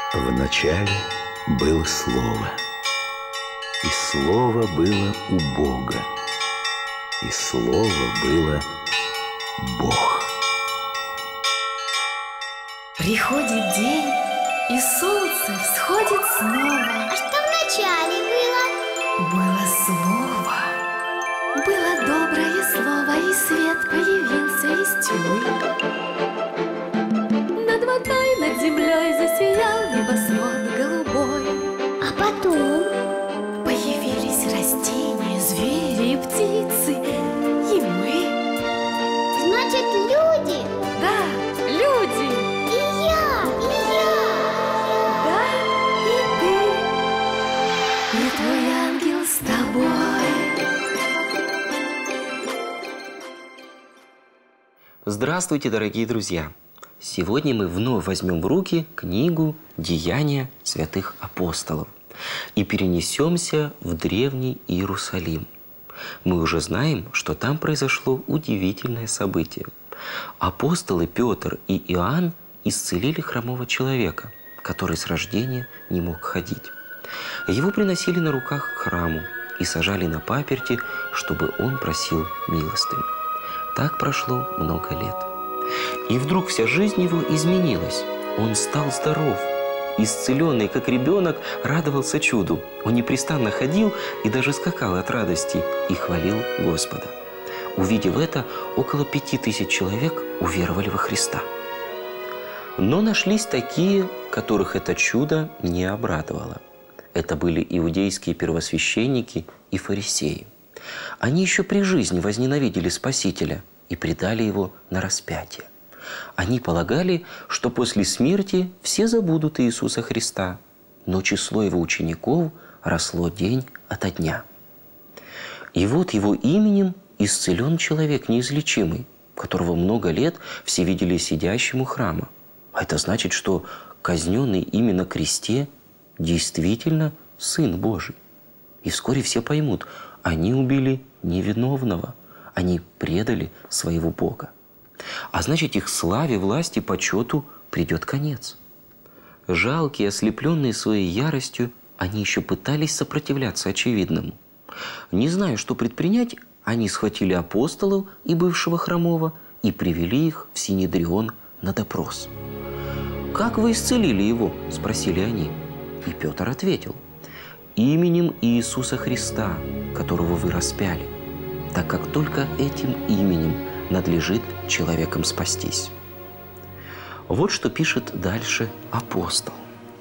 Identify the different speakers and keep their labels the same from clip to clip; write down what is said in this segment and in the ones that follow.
Speaker 1: Вначале было Слово, и Слово было у Бога, и Слово было Бог.
Speaker 2: Приходит день, и солнце всходит снова.
Speaker 3: А что вначале было?
Speaker 2: Было Слово, было доброе слово, и свет появился из тьмы. Над водой, над землей засиял небосвод голубой.
Speaker 3: А потом?
Speaker 2: Появились растения, звери и птицы, и мы.
Speaker 3: Значит, люди?
Speaker 2: Да, люди.
Speaker 3: И я.
Speaker 2: Да, и ты, и твой ангел с тобой.
Speaker 4: Здравствуйте, дорогие друзья! Сегодня мы вновь возьмем в руки книгу «Деяния святых апостолов» и перенесемся в древний Иерусалим. Мы уже знаем, что там произошло удивительное событие. Апостолы Петр и Иоанн исцелили хромого человека, который с рождения не мог ходить. Его приносили на руках к храму и сажали на паперти, чтобы он просил милостыню. Так прошло много лет. И вдруг вся жизнь его изменилась. Он стал здоров. Исцеленный, как ребенок, радовался чуду. Он непрестанно ходил и даже скакал от радости и хвалил Господа. Увидев это, около 5000 человек уверовали во Христа. Но нашлись такие, которых это чудо не обрадовало. Это были иудейские первосвященники и фарисеи. Они еще при жизни возненавидели Спасителя и предали его на распятие. Они полагали, что после смерти все забудут Иисуса Христа, но число его учеников росло день ото дня. И вот его именем исцелен человек неизлечимый, которого много лет все видели сидящим у храма. А это значит, что казненный ими на кресте действительно Сын Божий. И вскоре все поймут, они убили невиновного, они предали своего Бога. А значит, их славе, власти, почету придет конец. Жалкие, ослепленные своей яростью, они еще пытались сопротивляться очевидному. Не зная, что предпринять, они схватили апостолов и бывшего хромого и привели их в Синедрион на допрос. «Как вы исцелили его?» – спросили они. И Петр ответил: «Именем Иисуса Христа, которого вы распяли, так как только этим именем надлежит человеком спастись». Вот что пишет дальше апостол.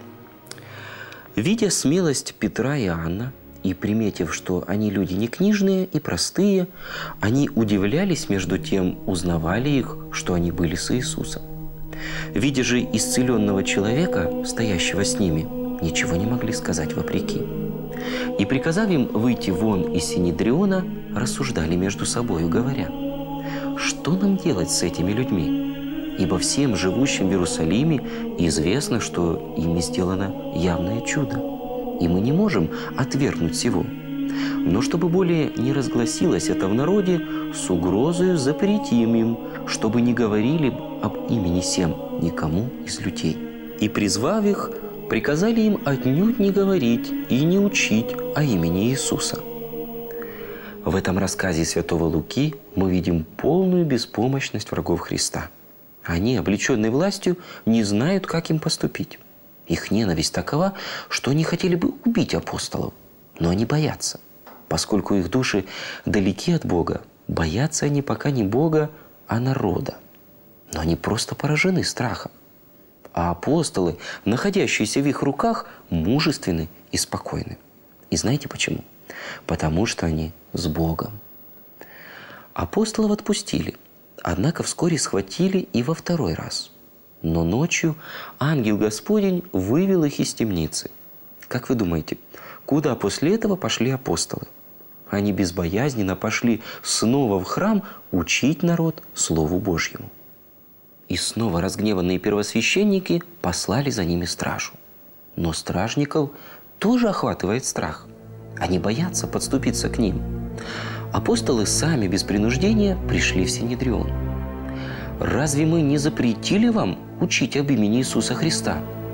Speaker 4: «Видя смелость Петра и Иоанна и приметив, что они люди не книжные и простые, они удивлялись, между тем узнавали их, что они были с Иисусом. Видя же исцеленного человека, стоящего с ними, ничего не могли сказать вопреки. И, приказав им выйти вон из Синедриона, рассуждали между собою, говоря: что нам делать с этими людьми? Ибо всем живущим в Иерусалиме известно, что ими сделано явное чудо, и мы не можем отвергнуть сего. Но чтобы более не разгласилось это в народе, с угрозою запретим им, чтобы не говорили об имени сем никому из людей. И, призвав их, приказали им отнюдь не говорить и не учить о имени Иисуса». В этом рассказе святого Луки мы видим полную беспомощность врагов Христа. Они, облеченные властью, не знают, как им поступить. Их ненависть такова, что они хотели бы убить апостолов, но они боятся. Поскольку их души далеки от Бога, боятся они пока не Бога, а народа. Но они просто поражены страхом. А апостолы, находящиеся в их руках, мужественны и спокойны. И знаете почему? Потому что они с Богом. Апостолов отпустили, однако вскоре схватили и во второй раз. Но ночью ангел Господень вывел их из темницы. Как вы думаете, куда после этого пошли апостолы? Они безбоязненно пошли снова в храм учить народ Слову Божьему. И снова разгневанные первосвященники послали за ними стражу. Но стражников тоже охватывает страх. Они боятся подступиться к ним. Апостолы сами без принуждения пришли в Синедрион. «Разве мы не запретили вам учить об имени Иисуса Христа?»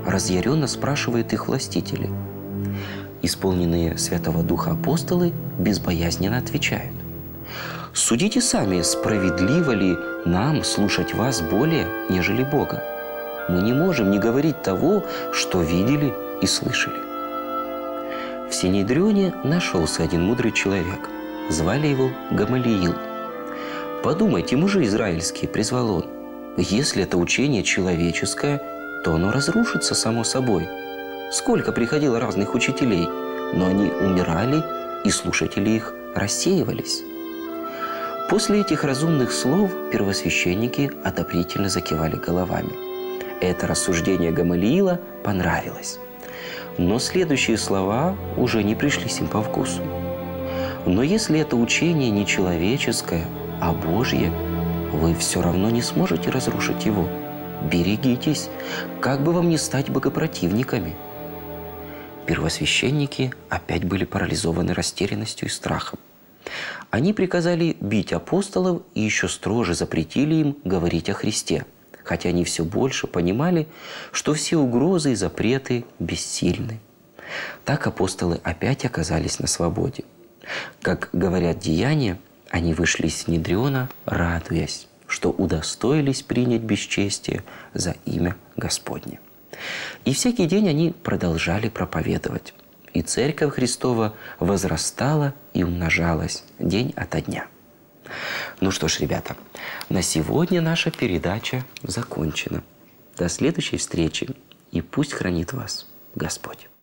Speaker 4: разъяренно спрашивает их властители. Исполненные Святого Духа апостолы безбоязненно отвечают: «Судите сами, справедливо ли нам слушать вас более, нежели Бога? Мы не можем не говорить того, что видели и слышали». В Синедрионе нашелся один мудрый человек. Звали его Гамалиил. «Подумайте, мужи израильские, — призвал он, — если это учение человеческое, то оно разрушится само собой. Сколько приходило разных учителей, но они умирали, и слушатели их рассеивались». После этих разумных слов первосвященники одобрительно закивали головами. Это рассуждение Гамалиила понравилось. Но следующие слова уже не пришлись им по вкусу. «Но если это учение не человеческое, а Божье, вы все равно не сможете разрушить его. Берегитесь, как бы вам не стать богопротивниками». Первосвященники опять были парализованы растерянностью и страхом. Они приказали бить апостолов и еще строже запретили им говорить о Христе, хотя они все больше понимали, что все угрозы и запреты бессильны. Так апостолы опять оказались на свободе. Как говорят Деяния, они вышли из Синедриона, радуясь, что удостоились принять бесчестие за имя Господне. И всякий день они продолжали проповедовать. И Церковь Христова возрастала и умножалась день ото дня. Ну что ж, ребята, на сегодня наша передача закончена. До следующей встречи, и пусть хранит вас Господь.